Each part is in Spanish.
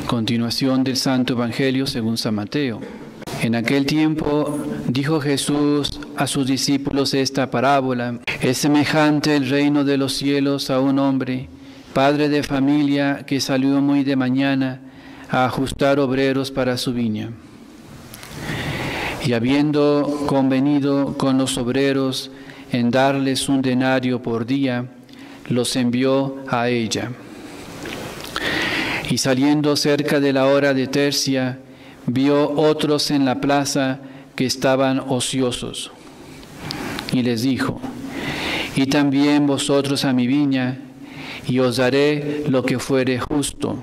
Continuación del Santo Evangelio según San Mateo. En aquel tiempo dijo Jesús a sus discípulos esta parábola: Es semejante el reino de los cielos a un hombre, padre de familia, que salió muy de mañana a ajustar obreros para su viña. Y habiendo convenido con los obreros en darles un denario por día, los envió a ella. Y saliendo cerca de la hora de tercia, vio otros en la plaza que estaban ociosos. Y les dijo: Id también vosotros a mi viña, y os daré lo que fuere justo.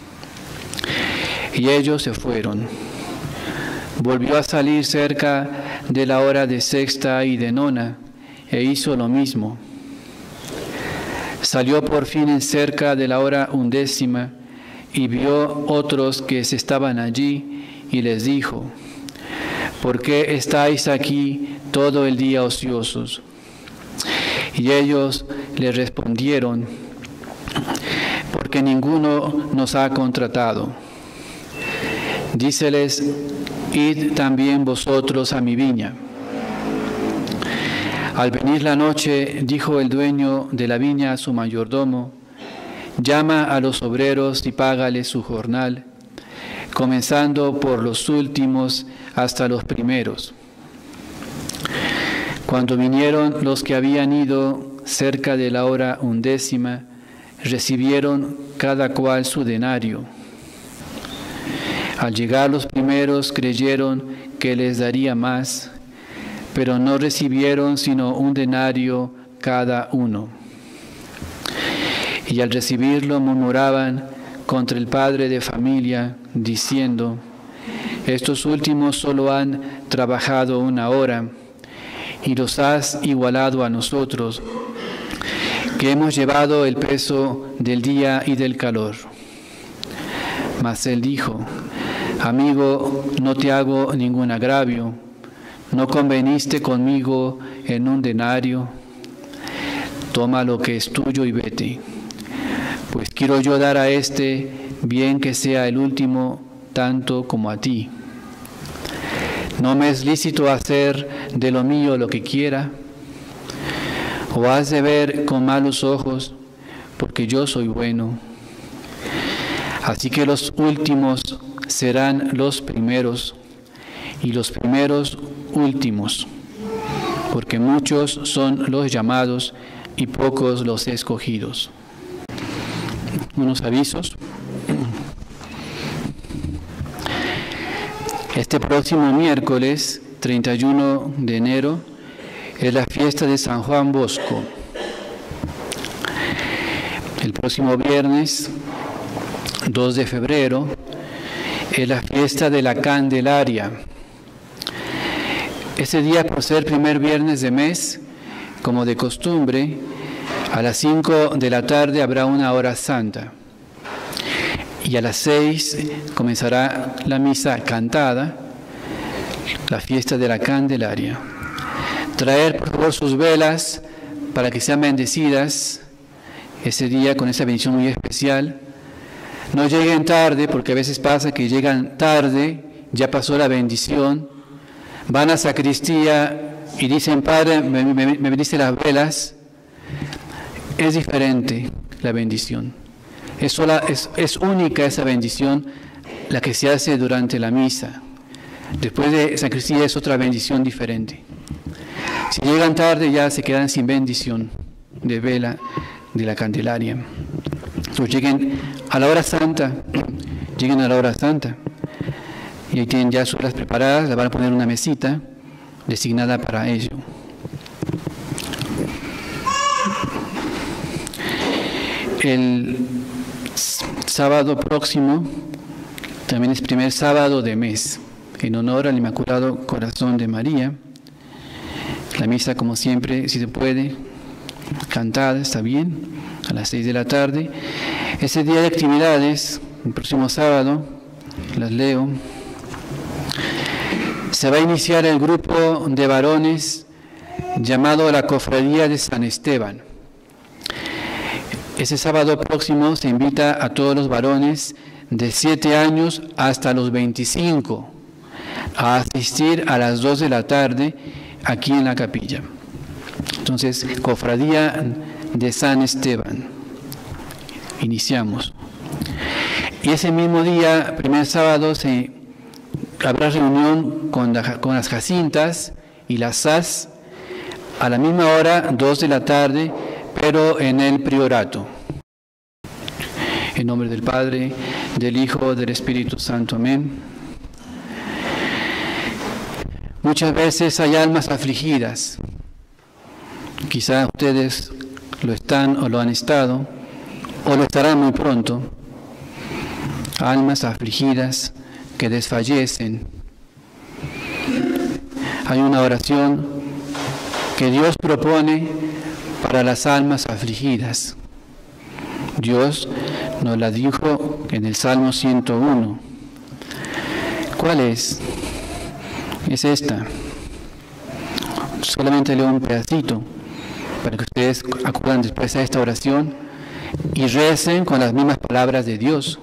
Y ellos se fueron. Volvió a salir cerca de la hora de sexta y de nona, e hizo lo mismo. Salió por fin en cerca de la hora undécima, y vio otros que se estaban allí, y les dijo: ¿Por qué estáis aquí todo el día ociosos? Y ellos le respondieron: Porque ninguno nos ha contratado. Díceles: Id también vosotros a mi viña. Al venir la noche, dijo el dueño de la viña a su mayordomo: Llama a los obreros y págales su jornal, comenzando por los últimos hasta los primeros. Cuando vinieron los que habían ido cerca de la hora undécima, recibieron cada cual su denario. Al llegar los primeros, creyeron que les daría más, pero no recibieron sino un denario cada uno. Y al recibirlo murmuraban contra el padre de familia, diciendo: Estos últimos solo han trabajado 1 hora, y los has igualado a nosotros, que hemos llevado el peso del día y del calor. Mas él dijo: Amigo, no te hago ningún agravio. ¿No conveniste conmigo en un denario? Toma lo que es tuyo y vete. Pues quiero yo dar a este, bien que sea el último, tanto como a ti. ¿No me es lícito hacer de lo mío lo que quiera? ¿O has de ver con malos ojos, porque yo soy bueno? Así que los últimos serán los primeros, y los primeros últimos, porque muchos son los llamados y pocos los escogidos. Unos avisos. Este próximo miércoles, 31 de enero, es la fiesta de San Juan Bosco. El próximo viernes, 2 de febrero, es la fiesta de la Candelaria. Ese día, por ser primer viernes de mes, como de costumbre, a las 5 de la tarde habrá una hora santa. Y a las 6 comenzará la misa cantada, la fiesta de la Candelaria. Traer, por favor, sus velas para que sean bendecidas ese día con esa bendición muy especial. No lleguen tarde, porque a veces pasa que llegan tarde, ya pasó la bendición, van a sacristía y dicen: Padre, me bendice las velas. Es diferente la bendición. Es única esa bendición, la que se hace durante la misa. Después de sacristía es otra bendición diferente. Si llegan tarde, ya se quedan sin bendición de vela de la Candelaria. Entonces lleguen a la hora santa, y ahí tienen ya sus velas preparadas, le van a poner una mesita designada para ello. El sábado próximo también es primer sábado de mes, en honor al Inmaculado Corazón de María. La misa, como siempre, si se puede, cantada, está bien, a las 6 de la tarde. Ese día de actividades, el próximo sábado, las leo. Se va a iniciar el grupo de varones llamado la Cofradía de San Esteban. Ese sábado próximo se invita a todos los varones de 7 años hasta los 25, a asistir a las 2 de la tarde aquí en la capilla. Entonces, Cofradía de San Esteban. Iniciamos. Y ese mismo día, primer sábado, habrá reunión con las Jacintas y las SAS a la misma hora, 2 de la tarde, pero en el priorato. En nombre del Padre, del Hijo, del Espíritu Santo. Amén. Muchas veces hay almas afligidas. Quizá ustedes lo están o lo han estado, o lo estarán muy pronto. Almas afligidas que desfallecen. Hay una oración que Dios propone para las almas afligidas. Dios nos la dijo en el Salmo 101. ¿Cuál es? Es esta. Solamente leo un pedacito para que ustedes acudan después a esta oración y recen con las mismas palabras de Dios.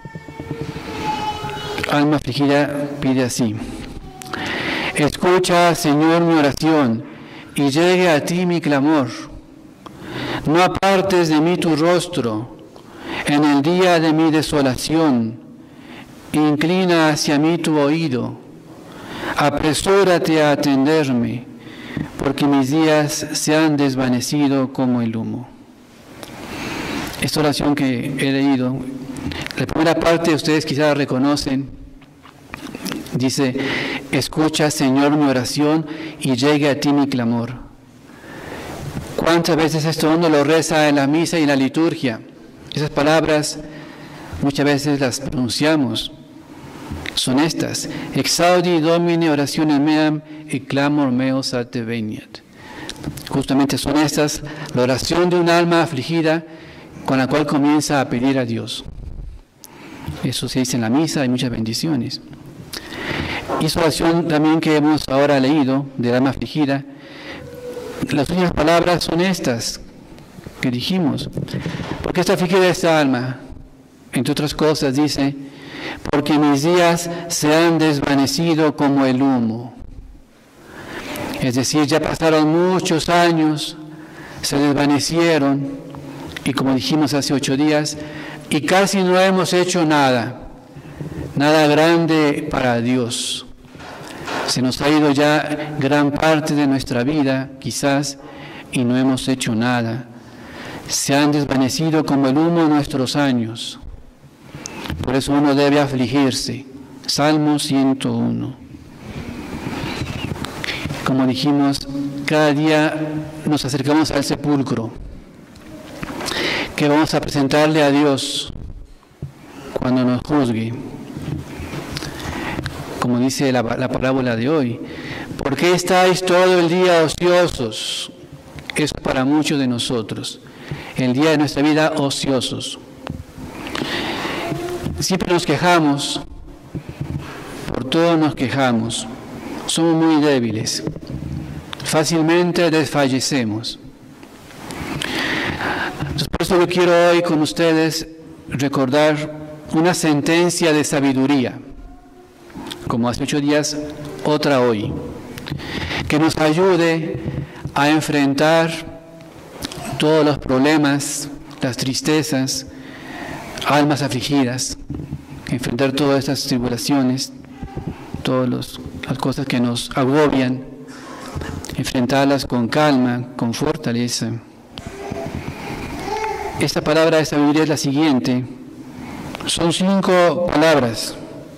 Alma afligida pide así: escucha, Señor, mi oración, y llegue a ti mi clamor. No apartes de mí tu rostro en el día de mi desolación. Inclina hacia mí tu oído. Apresúrate a atenderme, porque mis días se han desvanecido como el humo. Esta oración que he leído, la primera parte ustedes quizás reconocen. Dice: escucha, Señor, mi oración, y llegue a ti mi clamor. ¿Cuántas veces esto uno lo reza en la misa y en la liturgia? Esas palabras muchas veces las pronunciamos. Son estas: Exaudi Domine orationem meam et clamor meo sate veniat. Justamente son estas, la oración de un alma afligida con la cual comienza a pedir a Dios. Eso se dice en la misa, hay muchas bendiciones. Y esa oración también que hemos ahora leído, del alma afligida, las últimas palabras son estas que dijimos. ¿Por qué está afligida esta alma? Entre otras cosas dice: porque mis días se han desvanecido como el humo. Es decir, ya pasaron muchos años, se desvanecieron, y como dijimos hace 8 días, y casi no hemos hecho nada grande para Dios. Se nos ha ido ya gran parte de nuestra vida, quizás, y no hemos hecho nada. Se han desvanecido como el humo nuestros años. Por eso uno debe afligirse. Salmo 101. Como dijimos, cada día nos acercamos al sepulcro, que vamos a presentarle a Dios cuando nos juzgue. Como dice la parábola de hoy: ¿por qué estáis todo el día ociosos? Es para muchos de nosotros, el día de nuestra vida ociosos. Siempre nos quejamos, por todo nos quejamos, somos muy débiles, fácilmente desfallecemos. Entonces, por eso yo quiero hoy con ustedes recordar una sentencia de sabiduría, como hace 8 días, otra hoy, que nos ayude a enfrentar todos los problemas, las tristezas, almas afligidas, enfrentar todas estas tribulaciones, todas las cosas que nos agobian, enfrentarlas con calma, con fortaleza. Esta palabra de sabiduría es la siguiente. Son 5 palabras,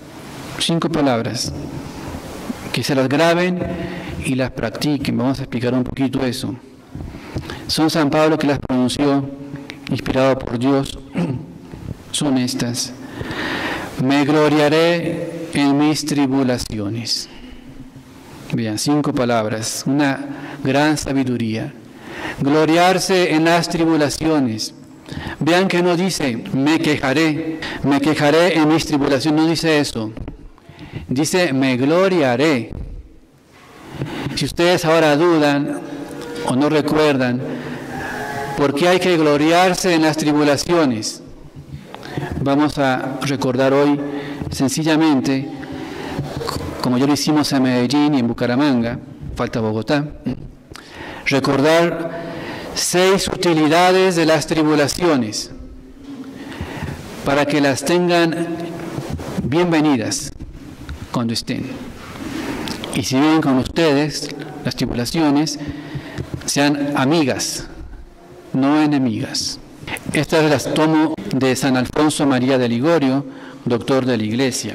que se las graben y las practiquen. Vamos a explicar un poquito eso. Son San Pablo que las pronunció, inspirado por Dios. Son estas: me gloriaré en mis tribulaciones. Vean, 5 palabras, una gran sabiduría. Gloriarse en las tribulaciones. Vean que no dice me quejaré en mis tribulaciones, no dice eso. Dice me gloriaré. Si ustedes ahora dudan o no recuerdan por qué hay que gloriarse en las tribulaciones, Vamos a recordar hoy sencillamente, como ya lo hicimos en Medellín y en Bucaramanga, falta Bogotá, recordar 6 utilidades de las tribulaciones para que las tengan bienvenidas cuando estén. Y si vienen con ustedes, las tribulaciones, sean amigas, no enemigas. Estas las tomo de San Alfonso María de Ligorio, doctor de la Iglesia.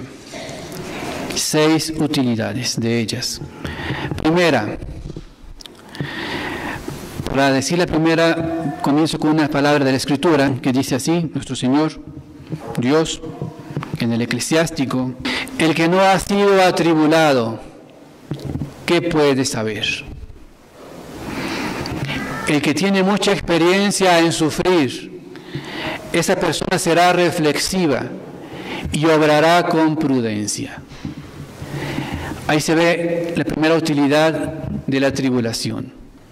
6 utilidades de ellas. Primera, para decir la primera, comienzo con una palabra de la Escritura que dice así: nuestro Señor, Dios, en el Eclesiástico, el que no ha sido atribulado, ¿qué puede saber? El que tiene mucha experiencia en sufrir, esa persona será reflexiva y obrará con prudencia. Ahí se ve la primera utilidad de la tribulación.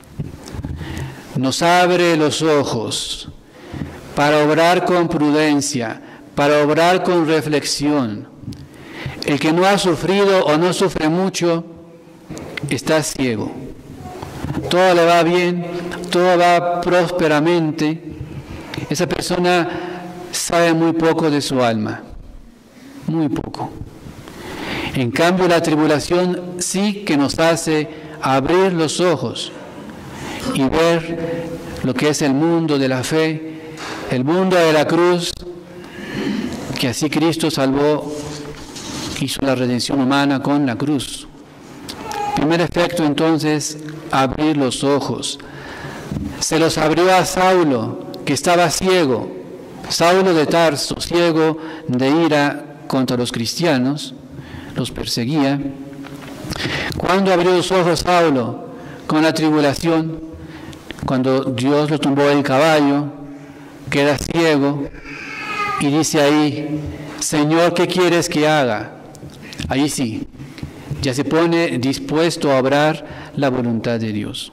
Nos abre los ojos para obrar con prudencia, para obrar con reflexión. El que no ha sufrido o no sufre mucho, está ciego. Todo le va bien, todo va prósperamente. Esa persona sabe muy poco de su alma, muy poco. En cambio, la tribulación sí que nos hace abrir los ojos y ver lo que es el mundo de la fe, el mundo de la cruz, que así Cristo salvó, hizo la redención humana con la cruz. Primer efecto, entonces, abrir los ojos. Se los abrió a Saulo, que estaba ciego, Saulo de Tarso, ciego de ira contra los cristianos, los perseguía. ¿Cuándo abrió los ojos Saulo? Con la tribulación, cuando Dios lo tumbó del caballo, queda ciego y dice ahí: Señor, ¿qué quieres que haga? Ahí sí, ya se pone dispuesto a obrar la voluntad de Dios.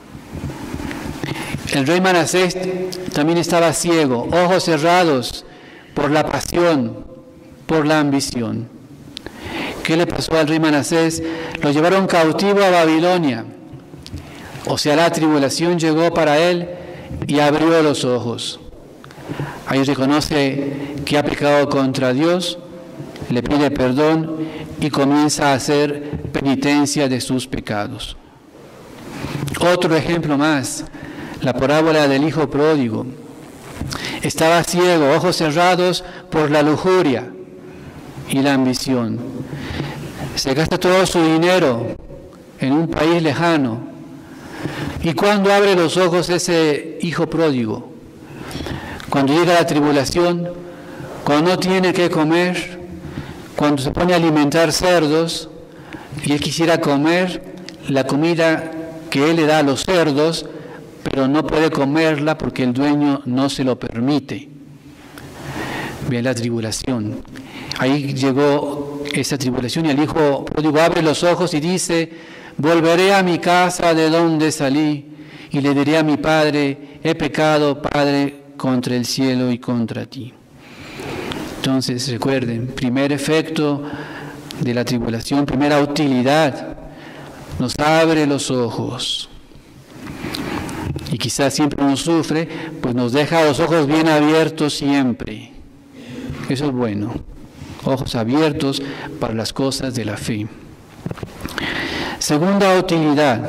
El rey Manasés también estaba ciego, ojos cerrados por la pasión, por la ambición. ¿Qué le pasó al rey Manasés? Lo llevaron cautivo a Babilonia. O sea, la tribulación llegó para él y abrió los ojos. Ahí reconoce que ha pecado contra Dios, le pide perdón y comienza a hacer penitencia de sus pecados. Otro ejemplo más, la parábola del hijo pródigo. Estaba ciego, ojos cerrados por la lujuria y la ambición. Se gasta todo su dinero en un país lejano. ¿Y cuando abre los ojos ese hijo pródigo? Cuando llega la tribulación, cuando no tiene que comer, cuando se pone a alimentar cerdos y él quisiera comer la comida que él le da a los cerdos, pero no puede comerla porque el dueño no se lo permite. Ve la tribulación. Ahí llegó esa tribulación y el hijo pródigo abre los ojos y dice: volveré a mi casa de donde salí y le diré a mi padre: he pecado, Padre, contra el cielo y contra ti. Entonces, recuerden, primer efecto de la tribulación, primera utilidad, nos abre los ojos. Y quizás siempre uno sufre, pues nos deja los ojos bien abiertos siempre. Eso es bueno. Ojos abiertos para las cosas de la fe. Segunda utilidad,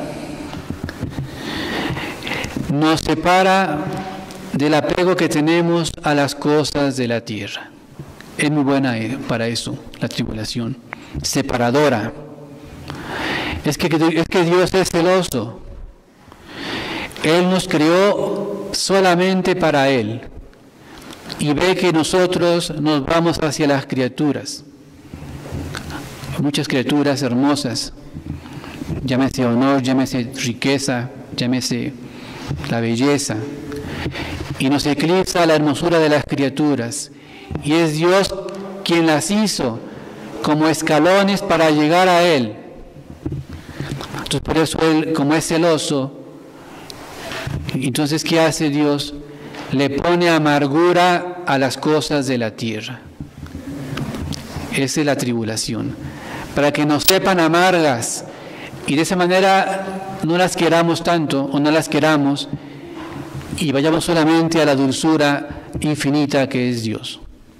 nos separa del apego que tenemos a las cosas de la tierra. Es muy buena para eso, la tribulación. Separadora. Es que Dios es celoso. Él nos creó solamente para Él y ve que nosotros nos vamos hacia las criaturas. Muchas criaturas hermosas, llámese honor, llámese riqueza, llámese la belleza, y nos eclipsa la hermosura de las criaturas, y es Dios quien las hizo como escalones para llegar a Él. Entonces, por eso Él, como es celoso, entonces, ¿qué hace Dios? Le pone amargura a las cosas de la tierra. Esa es la tribulación. Para que nos sepan amargas y de esa manera no las queramos tanto o no las queramos y vayamos solamente a la dulzura infinita que es Dios.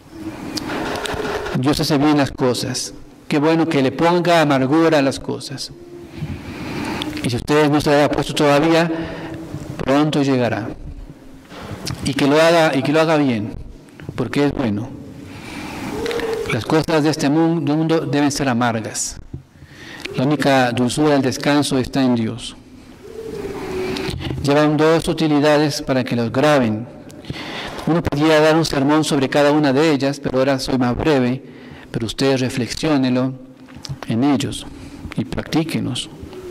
Dios hace bien las cosas. Qué bueno que le ponga amargura a las cosas. Y si ustedes no se lo han puesto todavía, pronto llegará. Y que lo haga bien, porque es bueno. Las cosas de este mundo deben ser amargas. La única dulzura del descanso está en Dios. Llevan 2 utilidades para que los graben. Uno podría dar un sermón sobre cada una de ellas, pero ahora soy más breve, pero ustedes reflexionenlo en ellos y practíquenlos.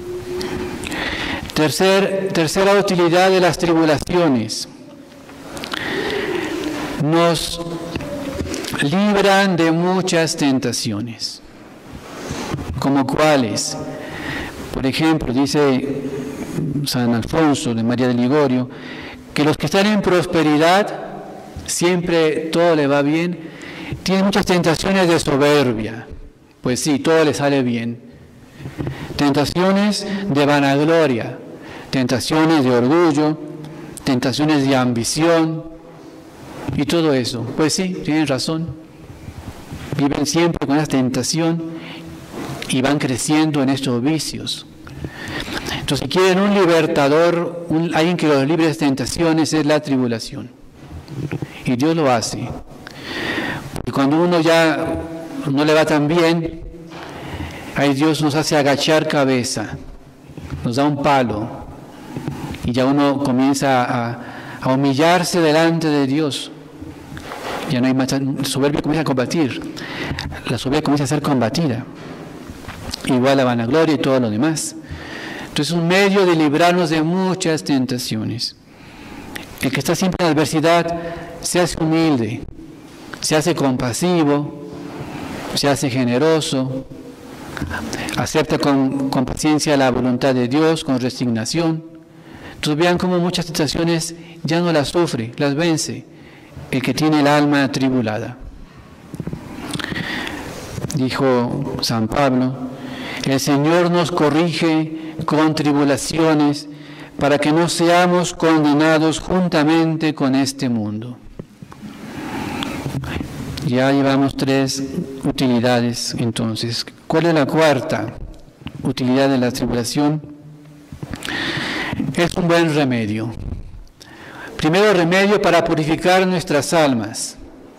Tercera utilidad de las tribulaciones. Nos libran de muchas tentaciones. ¿Como cuáles? Por ejemplo, dice San Alfonso de María de Ligorio, que los que están en prosperidad, siempre todo le va bien, tienen muchas tentaciones de soberbia. Pues sí, todo le sale bien. Tentaciones de vanagloria, tentaciones de orgullo, tentaciones de ambición y todo eso. Pues sí, tienen razón. Viven siempre con esa tentación y van creciendo en estos vicios. Entonces, si quieren un libertador, alguien que los libre de tentaciones, es la tribulación. Y Dios lo hace. Y cuando uno ya no le va tan bien, ahí Dios nos hace agachar cabeza, nos da un palo, y ya uno comienza a humillarse delante de Dios. Ya no hay más, la soberbia comienza a combatir, la soberbia comienza a ser combatida, igual la vanagloria y todo lo demás. Entonces es un medio de librarnos de muchas tentaciones. El que está siempre en adversidad se hace humilde, se hace compasivo, se hace generoso, acepta con paciencia la voluntad de Dios, con resignación. Entonces vean cómo muchas tentaciones ya no las sufre, las vence el que tiene el alma atribulada. Dijo San Pablo, el Señor nos corrige con tribulaciones para que no seamos condenados juntamente con este mundo. Ya llevamos 3 utilidades entonces. ¿Cuál es la cuarta utilidad de la tribulación? Es un buen remedio. Primero, remedio para purificar nuestras almas.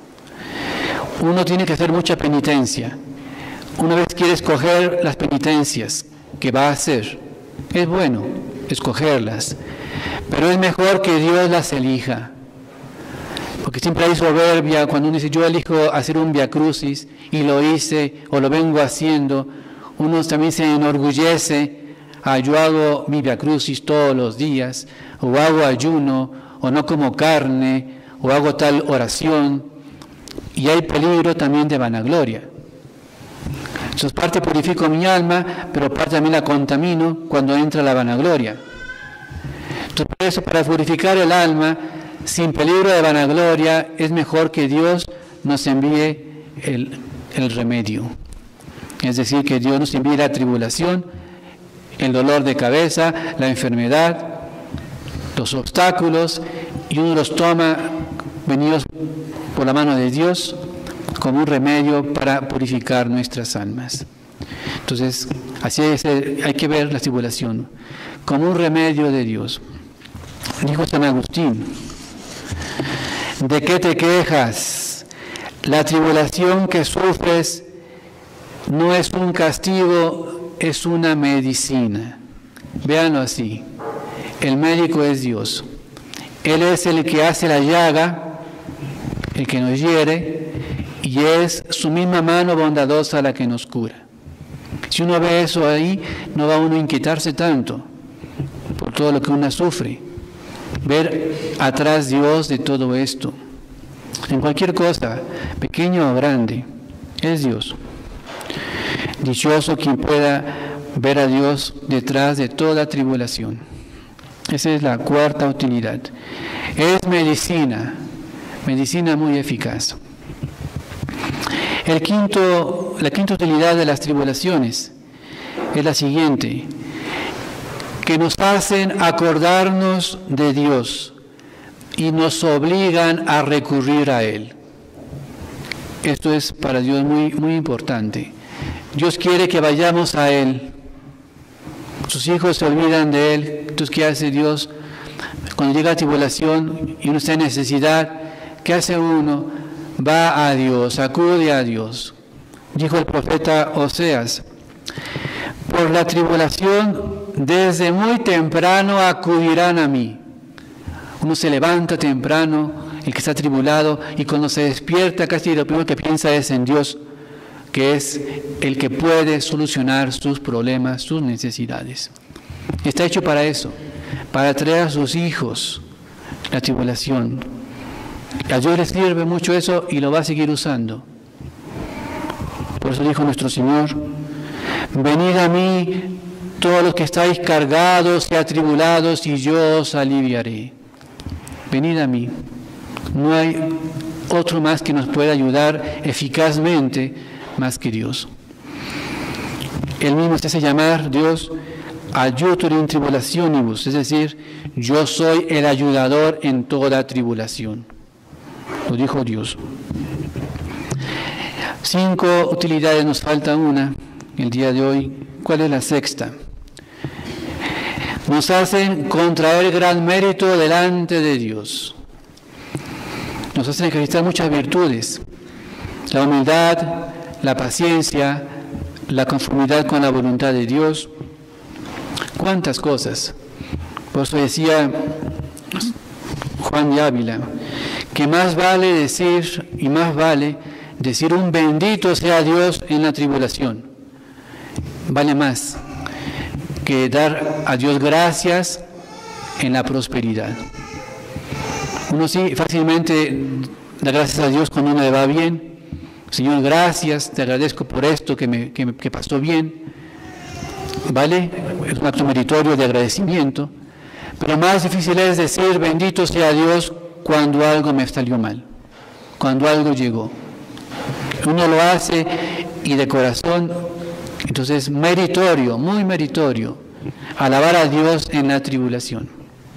Uno tiene que hacer mucha penitencia. Una vez quiere escoger las penitencias que va a hacer. Es bueno escogerlas, pero es mejor que Dios las elija. Porque siempre hay soberbia cuando uno dice, yo elijo hacer un viacrucis y lo hice o lo vengo haciendo. Uno también se enorgullece, yo hago mi viacrucis todos los días, o hago ayuno, o no como carne, o hago tal oración. Y hay peligro también de vanagloria. Entonces parte purifico mi alma, pero parte también la contamino cuando entra la vanagloria. Entonces por eso, para purificar el alma, sin peligro de vanagloria, es mejor que Dios nos envíe el remedio. Es decir, que Dios nos envíe la tribulación, el dolor de cabeza, la enfermedad, los obstáculos, y uno los toma, venidos por la mano de Dios, como un remedio para purificar nuestras almas. Entonces, así hay que ver la tribulación, como un remedio de Dios. Dijo San Agustín, ¿de qué te quejas? La tribulación que sufres no es un castigo, es una medicina. Véanlo así. El médico es Dios. Él es el que hace la llaga, el que nos hiere, y es su misma mano bondadosa la que nos cura. Si uno ve eso ahí, no va uno a inquietarse tanto por todo lo que uno sufre. Ver atrás Dios de todo esto. En cualquier cosa, pequeño o grande, es Dios. Dichoso quien pueda ver a Dios detrás de toda tribulación. Esa es la cuarta utilidad. Es medicina medicina muy eficaz. La quinta utilidad de las tribulaciones es la siguiente, que nos hacen acordarnos de Dios y nos obligan a recurrir a Él. Esto es para Dios muy, muy importante. Dios quiere que vayamos a Él. Sus hijos se olvidan de Él. Entonces, ¿qué hace Dios? Cuando llega la tribulación y uno está en necesidad, ¿qué hace uno? Va a Dios, acude a Dios. Dijo el profeta Oseas, por la tribulación desde muy temprano acudirán a mí. Uno se levanta temprano, el que está tribulado, y cuando se despierta casi lo primero que piensa es en Dios, que es el que puede solucionar sus problemas, sus necesidades. Está hecho para eso, para traer a sus hijos la tribulación. A Dios le sirve mucho eso y lo va a seguir usando. Por eso dijo nuestro Señor, venid a mí todos los que estáis cargados y atribulados, y yo os aliviaré. Venid a mí. No hay otro más que nos pueda ayudar eficazmente más que Dios. Él mismo se hace llamar Dios Aiutor in tribulationibus, es decir, yo soy el ayudador en toda tribulación. Lo dijo Dios. 5 utilidades, nos falta una el día de hoy. ¿Cuál es la sexta? Nos hacen contraer gran mérito delante de Dios. Nos hacen ejercitar muchas virtudes. La humildad, la paciencia, la conformidad con la voluntad de Dios. ¿Cuántas cosas? Por eso decía Juan de Ávila, que más vale decir un bendito sea Dios en la tribulación. Vale más que dar a Dios gracias en la prosperidad. Uno sí fácilmente da gracias a Dios cuando uno le va bien. Señor, gracias, te agradezco por esto que pasó bien. ¿Vale? Es un acto meritorio de agradecimiento. Pero más difícil es decir bendito sea Dios cuando algo me salió mal, cuando algo llegó. Uno lo hace y de corazón. Entonces, meritorio, muy meritorio, alabar a Dios en la tribulación.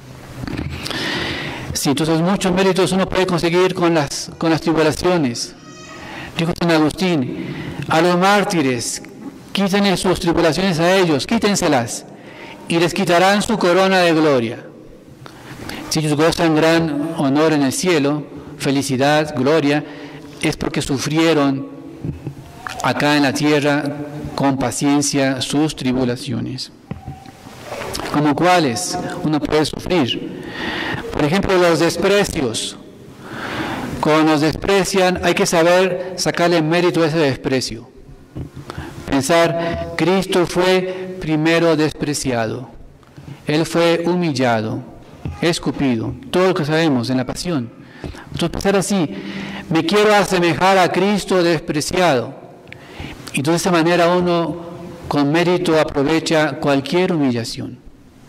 Sí, entonces muchos méritos uno puede conseguir con las tribulaciones. Dijo San Agustín, a los mártires, quiten sus tribulaciones a ellos, quítenselas, y les quitarán su corona de gloria. Si ellos gozan gran honor en el cielo, felicidad, gloria, es porque sufrieron acá en la tierra con paciencia sus tribulaciones. ¿Como cuáles uno puede sufrir? Por ejemplo, los desprecios. Cuando nos desprecian, hay que saber sacarle mérito a ese desprecio. Pensar, Cristo fue primero despreciado. Él fue humillado, escupido. Todo lo que sabemos en la pasión. Entonces pensar así, me quiero asemejar a Cristo despreciado. Y de esa manera uno con mérito aprovecha cualquier humillación.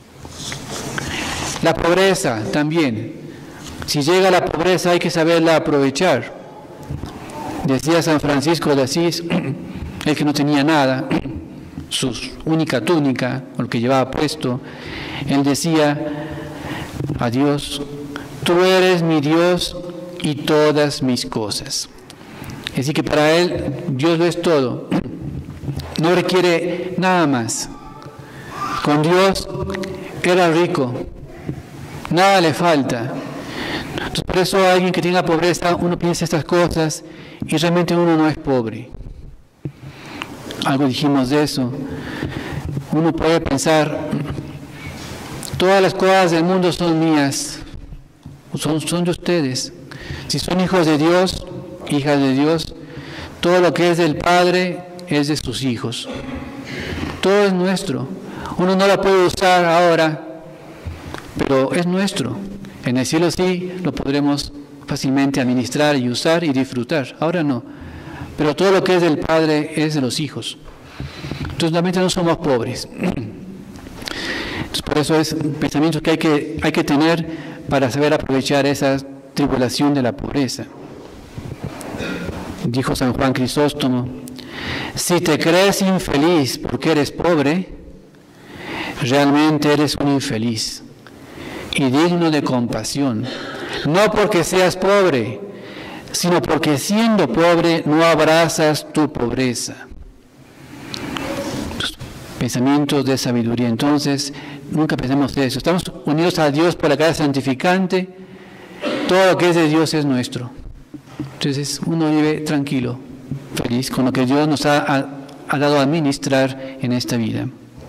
La pobreza también. Si llega la pobreza hay que saberla aprovechar. Decía San Francisco de Asís, el que no tenía nada, su única túnica, o lo que llevaba puesto, él decía a Dios, tú eres mi Dios y todas mis cosas. Así que para él Dios lo es todo, no requiere nada más. Con Dios era rico, nada le falta. Entonces, por eso alguien que tenga pobreza, uno piensa estas cosas y realmente uno no es pobre. Algo dijimos de eso. Uno puede pensar, todas las cosas del mundo son mías, son de ustedes. Si son hijos de Dios, hijas de Dios, todo lo que es del Padre es de sus hijos. Todo es nuestro. Uno no lo puede usar ahora, pero es nuestro. En el cielo sí lo podremos fácilmente administrar y usar y disfrutar. Ahora no. Pero todo lo que es del Padre es de los hijos. Entonces realmente no somos pobres. Entonces, por eso es un pensamiento que hay que tener para saber aprovechar esas tribulación de la pobreza. Dijo San Juan Crisóstomo: si te crees infeliz porque eres pobre, realmente eres un infeliz y digno de compasión, no porque seas pobre, sino porque siendo pobre no abrazas tu pobreza. Pensamientos de sabiduría. Entonces, nunca pensemos de eso. Estamos unidos a Dios por la gracia santificante. Todo lo que es de Dios es nuestro. Entonces, uno vive tranquilo, feliz con lo que Dios nos ha dado a administrar en esta vida.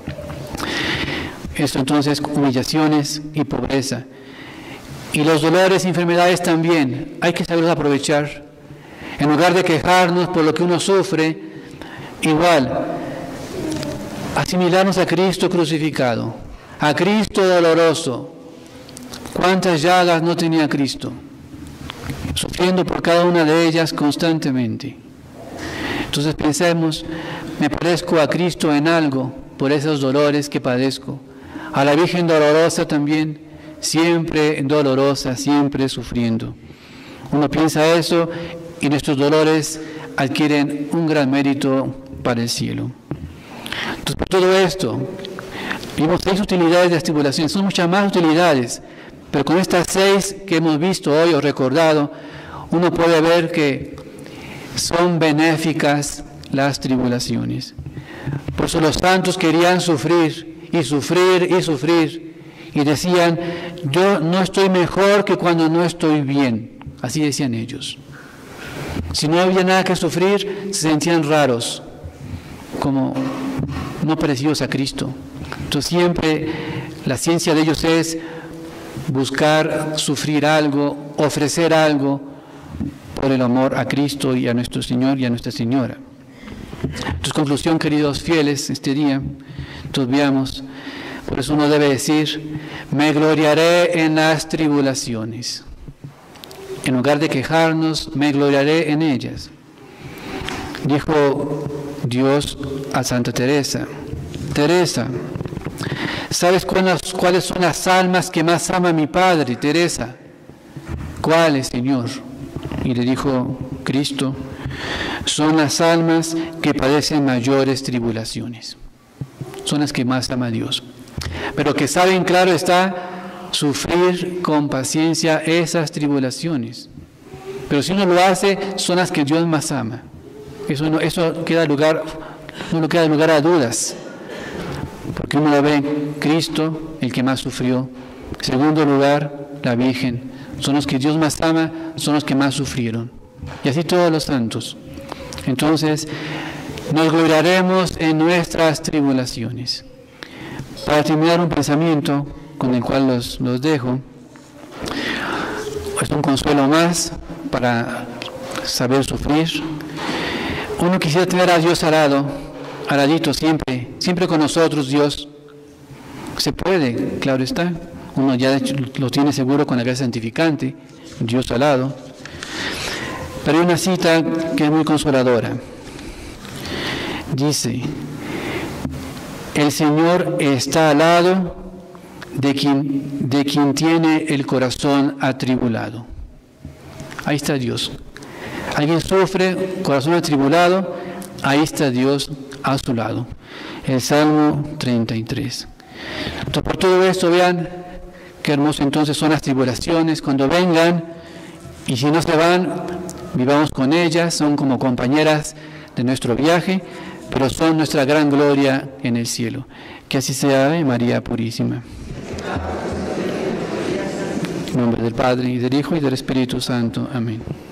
Esto entonces, humillaciones y pobreza. Y los dolores y enfermedades también. Hay que saberlos aprovechar. En lugar de quejarnos por lo que uno sufre, igual, asimilarnos a Cristo crucificado, a Cristo doloroso. ¿Cuántas llagas no tenía Cristo? Sufriendo por cada una de ellas constantemente. Entonces pensemos, me parezco a Cristo en algo por esos dolores que padezco. A la Virgen dolorosa también, siempre dolorosa, siempre sufriendo. Uno piensa eso y nuestros dolores adquieren un gran mérito para el cielo. Entonces, por todo esto, vimos 6 utilidades de las tribulaciones, son muchas más utilidades, pero con estas 6 que hemos visto hoy o recordado, uno puede ver que son benéficas las tribulaciones. Por eso los santos querían sufrir y sufrir y sufrir, y decían: yo no estoy mejor que cuando no estoy bien. Así decían ellos. Si no había nada que sufrir, se sentían raros, como no parecidos a Cristo. Entonces siempre la ciencia de ellos es buscar sufrir algo, ofrecer algo por el amor a Cristo y a nuestro Señor y a Nuestra Señora. Entonces, conclusión, queridos fieles, este día, entonces veamos, por eso uno debe decir: me gloriaré en las tribulaciones. En lugar de quejarnos, me gloriaré en ellas. Dijo Dios a Santa Teresa: Teresa, ¿sabes cuáles son las almas que más ama mi Padre, Teresa? ¿Cuáles, Señor? Y le dijo Cristo: son las almas que padecen mayores tribulaciones. Son las que más ama Dios. Pero que saben, claro está, sufrir con paciencia esas tribulaciones. Pero si uno lo hace, son las que Dios más ama. Eso no queda lugar a dudas. Porque uno lo ve en Cristo, el que más sufrió. En segundo lugar, la Virgen. Son los que Dios más ama, son los que más sufrieron. Y así todos los santos. Entonces, nos gloriaremos en nuestras tribulaciones. Para terminar, un pensamiento con el cual los dejo. Es un consuelo más para saber sufrir. Uno quisiera tener a Dios aladito siempre con nosotros. Dios se puede, claro está. Uno ya lo tiene seguro con la gracia santificante, Dios al lado. Pero hay una cita que es muy consoladora. Dice: el Señor está al lado de quien tiene el corazón atribulado. Ahí está Dios. Alguien sufre, corazón atribulado, ahí está Dios a su lado. El Salmo 33. Entonces, por todo esto, vean qué hermoso entonces son las tribulaciones cuando vengan, y si no se van, vivamos con ellas, son como compañeras de nuestro viaje, pero son nuestra gran gloria en el cielo. Que así sea, María Purísima. En nombre del Padre, y del Hijo, y del Espíritu Santo. Amén.